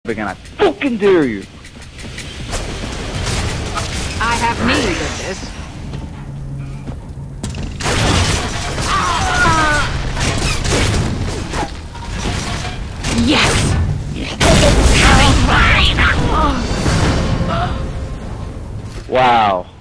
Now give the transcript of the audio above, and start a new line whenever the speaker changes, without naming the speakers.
again. I fucking dare you.
I have need of this. Yes!
Wow.